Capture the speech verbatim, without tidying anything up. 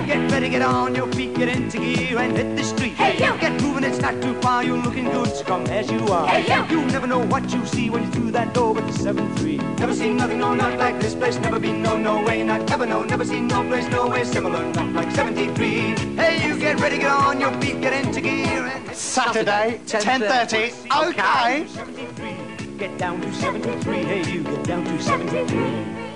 get ready, get on your feet, get into gear and hit the street. Hey, you! Get moving, it's not too far, you're looking good, so come as you are. Hey, you! You never know what you see when you through that door with the seven three. Never seen nothing, no, not like this place. Never been, no, no way, not ever, no. Never seen no place, no way similar, not like seventy-three. Hey, you get ready, get on your feet, get into gear and hit Saturday, ten thirty. Okay. seventy-three. Get down to seventy-three. Hey, you get down to seventy-three.